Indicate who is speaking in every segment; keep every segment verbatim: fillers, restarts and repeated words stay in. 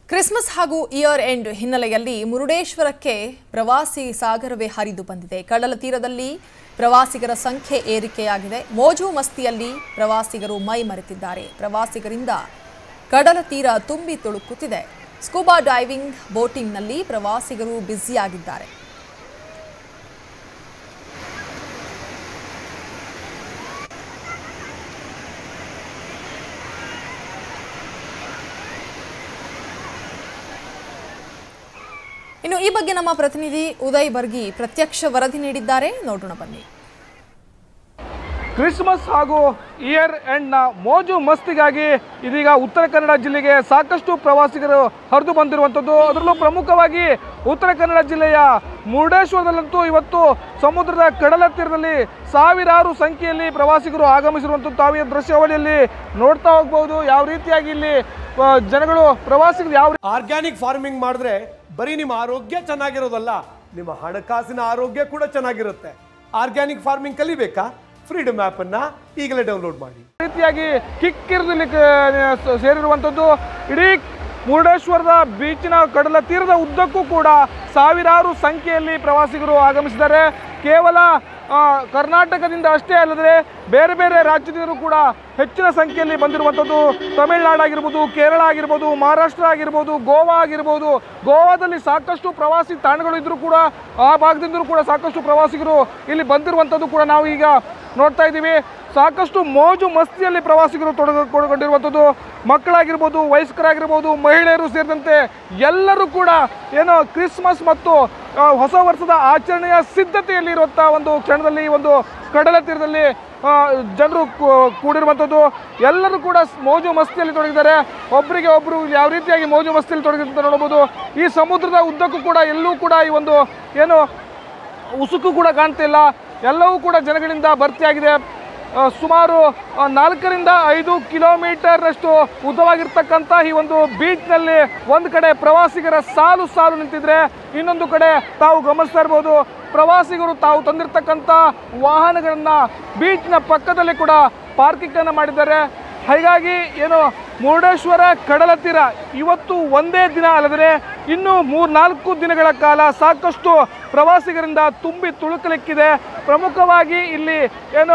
Speaker 1: Christmas ಹಾಗೂ year end ಹಿನ್ನೆಲೆಯಲ್ಲಿ ಮುರುಡೇಶ್ವರಕ್ಕೆ ಪ್ರವಾಸಿ ಸಾಗರವೇ ಹರಿದು ಬಂದಿದೆ. ಕಡಲ ತೀರದಲ್ಲಿ ಪ್ರವಾಸಿಗರ ಸಂಖ್ಯೆ ಏರಿಕೆಯಾಗಿದೆ. ಮೋಜು ಮಸ್ತಿಯಲ್ಲಿ ಪ್ರವಾಸಿಗರು ಮೈ ಮರೆತಿದ್ದಾರೆ. ಪ್ರವಾಸಿಗರಿಂದ ಕಡಲ ತೀರ ತುಂಬಿ ತುಳುಕುತ್ತಿದೆ. ಸ್ಕೂಬಾ ಡೈವಿಂಗ್, ಬೋಟಿಂಗ್ನಲ್ಲಿ ಪ್ರವಾಸಿಗರು ಬ್ಯುಸಿಯಾಗಿದ್ದಾರೆ. ಇನ್ನು ಈ ಬಗ್ಗೆ ನಮ್ಮ ಪ್ರತಿನಿಧಿ ಉದಯ್ ಬರ್ಗಿ ಪ್ರತ್ಯಕ್ಷ ವರದಿ ನೀಡಿದ್ದಾರೆ. ನೋಡೋಣ ಬನ್ನಿ.
Speaker 2: ಕ್ರಿಸ್ಮಸ್ ಹಾಗೂ ಇಯರ್ ಎಂಡ್ನ ಮೋಜು ಮಸ್ತಿಗಾಗಿ ಇದೀಗ ಉತ್ತರ ಕನ್ನಡ ಜಿಲ್ಲೆಗೆ ಸಾಕಷ್ಟು ಪ್ರವಾಸಿಗರು ಹರಿದು ಬಂದಿರುವಂಥದ್ದು. ಅದರಲ್ಲೂ ಪ್ರಮುಖವಾಗಿ ಉತ್ತರ ಕನ್ನಡ ಜಿಲ್ಲೆಯ ಮುರುಡೇಶ್ವರದಲ್ಲಂತೂ ಇವತ್ತು ಸಮುದ್ರದ ಕಡಲ ತೀರದಲ್ಲಿ ಸಾವಿರಾರು ಸಂಖ್ಯೆಯಲ್ಲಿ ಪ್ರವಾಸಿಗರು ಆಗಮಿಸಿರುವಂಥದ್ದು ತಾವು ಈ ದೃಶ್ಯಾವಳಿಯಲ್ಲಿ ನೋಡ್ತಾ ಹೋಗ್ಬೋದು. ಯಾವ ರೀತಿಯಾಗಿ ಇಲ್ಲಿ ಜನಗಳು ಪ್ರವಾಸಿಗರು ಯಾವ
Speaker 3: ಆರ್ಗ್ಯಾನಿಕ್ ಫಾರ್ಮಿಂಗ್ ಮಾಡಿದ್ರೆ ಬರೀ ನಿಮ್ಮ ಆರೋಗ್ಯ ಚೆನ್ನಾಗಿರೋದಲ್ಲ, ನಿಮ್ಮ ಹಣಕಾಸಿನ ಆರೋಗ್ಯ ಕೂಡ ಚೆನ್ನಾಗಿರುತ್ತೆ. ಆರ್ಗ್ಯಾನಿಕ್ ಫಾರ್ಮಿಂಗ್ ಕಲಿಬೇಕಾ? ಫ್ರೀಡಮ್ ಆ್ಯಪ್ ಅನ್ನ ಈಗಲೇ ಡೌನ್ಲೋಡ್ ಮಾಡಿ.
Speaker 2: ರೀತಿಯಾಗಿ ಕಿಕ್ಕಿರಿದಲ್ಲಿ ಸೇರಿರುವಂಥದ್ದು ಇಡೀ ಮುರುಡೇಶ್ವರದ ಬೀಚಿನ ಕಡಲ ತೀರದ ಉದ್ದಕ್ಕೂ ಕೂಡ ಸಾವಿರಾರು ಸಂಖ್ಯೆಯಲ್ಲಿ ಪ್ರವಾಸಿಗರು ಆಗಮಿಸಿದ್ದಾರೆ. ಕೇವಲ ಕರ್ನಾಟಕದಿಂದ ಅಷ್ಟೇ ಅಲ್ಲದೆ ಬೇರೆ ಬೇರೆ ರಾಜ್ಯದಿಂದಲೂ ಕೂಡ ಹೆಚ್ಚಿನ ಸಂಖ್ಯೆಯಲ್ಲಿ ಬಂದಿರುವಂಥದ್ದು. ತಮಿಳುನಾಡು ಆಗಿರ್ಬೋದು, ಕೇರಳ ಆಗಿರ್ಬೋದು, ಮಹಾರಾಷ್ಟ್ರ ಆಗಿರ್ಬೋದು, ಗೋವಾ ಆಗಿರ್ಬೋದು. ಗೋವಾದಲ್ಲಿ ಸಾಕಷ್ಟು ಪ್ರವಾಸಿ ತಾಣಗಳು ಇದ್ದರೂ ಕೂಡ ಆ ಭಾಗದಿಂದಲೂ ಕೂಡ ಸಾಕಷ್ಟು ಪ್ರವಾಸಿಗರು ಇಲ್ಲಿ ಬಂದಿರುವಂಥದ್ದು ಕೂಡ ನಾವು ಈಗ ನೋಡ್ತಾ ಇದ್ದೀವಿ. ಸಾಕಷ್ಟು ಮೋಜು ಮಸ್ತಿಯಲ್ಲಿ ಪ್ರವಾಸಿಗರು ತೊಡಗಿಕೊಂಡಿರುವಂಥದ್ದು. ಮಕ್ಕಳಾಗಿರ್ಬೋದು, ವಯಸ್ಕರಾಗಿರ್ಬೋದು, ಮಹಿಳೆಯರು ಸೇರಿದಂತೆ ಎಲ್ಲರೂ ಕೂಡ ಏನೋ ಕ್ರಿಸ್ಮಸ್ ಮತ್ತು ಹೊಸ ವರ್ಷದ ಆಚರಣೆಯ ಸಿದ್ಧತೆಯಲ್ಲಿ ಇರುವಂಥ ಒಂದು ಕ್ಷಣದಲ್ಲಿ ಒಂದು ಕಡಲ ತೀರದಲ್ಲಿ ಜನರು ಕೂಡಿರುವಂಥದ್ದು. ಎಲ್ಲರೂ ಕೂಡ ಮೋಜು ಮಸ್ತಿಯಲ್ಲಿ ತೊಡಗಿದ್ದಾರೆ. ಒಬ್ಬರಿಗೆ ಒಬ್ಬರು ಯಾವ ರೀತಿಯಾಗಿ ಮೋಜು ಮಸ್ತಿಯಲ್ಲಿ ತೊಡಗಿದಂತ ನೋಡ್ಬೋದು. ಈ ಸಮುದ್ರದ ಉದ್ದಕ್ಕೂ ಕೂಡ ಎಲ್ಲೂ ಕೂಡ ಈ ಒಂದು ಏನು ಉಸುಕು ಕೂಡ ಕಾಣ್ತಿಲ್ಲ. ಎಲ್ಲವೂ ಕೂಡ ಜನಗಳಿಂದ ಭರ್ತಿಯಾಗಿದೆ. ಸುಮಾರು ನಾಲ್ಕರಿಂದ ಐದು ಕಿಲೋಮೀಟರ್ನಷ್ಟು ಉದ್ದವಾಗಿರ್ತಕ್ಕಂಥ ಈ ಒಂದು ಬೀಚ್ನಲ್ಲಿ ಒಂದು ಕಡೆ ಪ್ರವಾಸಿಗರ ಸಾಲು ಸಾಲು ನಿಂತಿದ್ರೆ, ಇನ್ನೊಂದು ಕಡೆ ತಾವು ಗಮನಿಸ್ತಾ ಇರ್ಬೋದು ಪ್ರವಾಸಿಗರು ತಾವು ತಂದಿರತಕ್ಕಂಥ ವಾಹನಗಳನ್ನು ಬೀಚ್ನ ಪಕ್ಕದಲ್ಲಿ ಕೂಡ ಪಾರ್ಕಿಂಗನ್ನು ಮಾಡಿದ್ದಾರೆ. ಹೀಗಾಗಿ ಏನು ಮುರುಡೇಶ್ವರ ಕಡಲ ತೀರ ಇವತ್ತು ಒಂದೇ ದಿನ ಅಲ್ಲದೆ ಇನ್ನು ಮೂರ್ನಾಲ್ಕು ದಿನಗಳ ಕಾಲ ಸಾಕಷ್ಟು ಪ್ರವಾಸಿಗರಿಂದ ತುಂಬಿ ತುಳುಕಲಿಕ್ಕಿದೆ. ಪ್ರಮುಖವಾಗಿ ಇಲ್ಲಿ ಏನು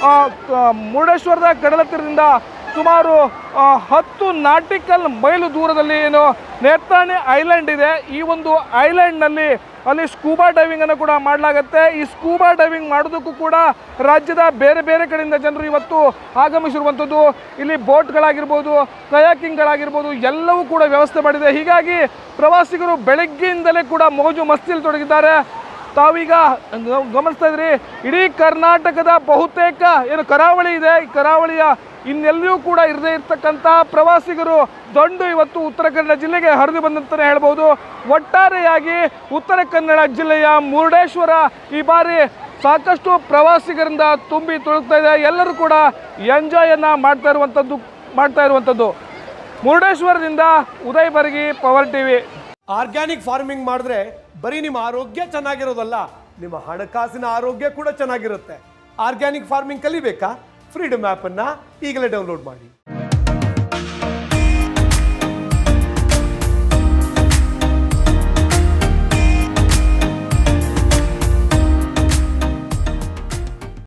Speaker 2: ಮುರುಡೇಶ್ವರದ ಕಡಲ ತೀರದಿಂದ ಸುಮಾರು ಹತ್ತು ನಾಟಿಕಲ್ ಮೈಲು ದೂರದಲ್ಲಿ ಏನು ನೇತ್ರಾಣಿ ಐಲ್ಯಾಂಡ್ ಇದೆ. ಈ ಒಂದು ಐಲ್ಯಾಂಡ್ನಲ್ಲಿ ಅಲ್ಲಿ ಸ್ಕೂಬಾ ಡೈವಿಂಗನ್ನು ಕೂಡ ಮಾಡಲಾಗುತ್ತೆ. ಈ ಸ್ಕೂಬಾ ಡೈವಿಂಗ್ ಮಾಡೋದಕ್ಕೂ ಕೂಡ ರಾಜ್ಯದ ಬೇರೆ ಬೇರೆ ಕಡೆಯಿಂದ ಜನರು ಇವತ್ತು ಆಗಮಿಸಿರುವಂಥದ್ದು. ಇಲ್ಲಿ ಬೋಟ್ಗಳಾಗಿರ್ಬೋದು, ಕಯಾಕಿಂಗ್ಗಳಾಗಿರ್ಬೋದು ಎಲ್ಲವೂ ಕೂಡ ವ್ಯವಸ್ಥೆ ಮಾಡಿದೆ. ಹೀಗಾಗಿ ಪ್ರವಾಸಿಗರು ಬೆಳಗ್ಗೆಯಿಂದಲೇ ಕೂಡ ಮೋಜು ಮಸ್ತಿಯಲ್ಲಿ ತೊಡಗಿದ್ದಾರೆ. ತಾವೀಗ ಗಮನಿಸ್ತಾ ಇದ್ರಿ ಇಡೀ ಕರ್ನಾಟಕದ ಬಹುತೇಕ ಏನು ಕರಾವಳಿ ಇದೆ, ಈ ಕರಾವಳಿಯ ಇನ್ನೆಲ್ಲಿಯೂ ಕೂಡ ಇರದೇ ಇರ್ತಕ್ಕಂಥ ಪ್ರವಾಸಿಗರು ದಂಡು ಇವತ್ತು ಉತ್ತರ ಕನ್ನಡ ಜಿಲ್ಲೆಗೆ ಹರಿದು ಬಂದಂತಲೇ ಹೇಳ್ಬೋದು. ಒಟ್ಟಾರೆಯಾಗಿ ಉತ್ತರ ಕನ್ನಡ ಜಿಲ್ಲೆಯ ಮುರುಡೇಶ್ವರ ಈ ಬಾರಿ ಸಾಕಷ್ಟು ಪ್ರವಾಸಿಗರಿಂದ ತುಂಬಿ ತುಳುಕ್ತಾ ಇದೆ. ಎಲ್ಲರೂ ಕೂಡ ಎಂಜಾಯನ್ನು ಮಾಡ್ತಾ ಇರುವಂಥದ್ದು ಮಾಡ್ತಾ ಇರುವಂಥದ್ದು ಮುರುಡೇಶ್ವರದಿಂದ Uday Bargi, power TV.
Speaker 3: Organic farming ಮಾಡಿದ್ರೆ ಬರೀ ನಿಮ್ಮ ಆರೋಗ್ಯ ಚೆನ್ನಾಗಿರೋದಲ್ಲ, ನಿಮ್ಮ ಹಣಕಾಸಿನ ಆರೋಗ್ಯ ಕೂಡ ಚೆನ್ನಾಗಿರುತ್ತೆ. ಆರ್ಗ್ಯಾನಿಕ್ ಫಾರ್ಮಿಂಗ್ ಕಲಿಬೇಕಾ? ಫ್ರೀಡಮ್ ಆ್ಯಪ್ ಅನ್ನ ಈಗಲೇ ಡೌನ್ಲೋಡ್ ಮಾಡಿ.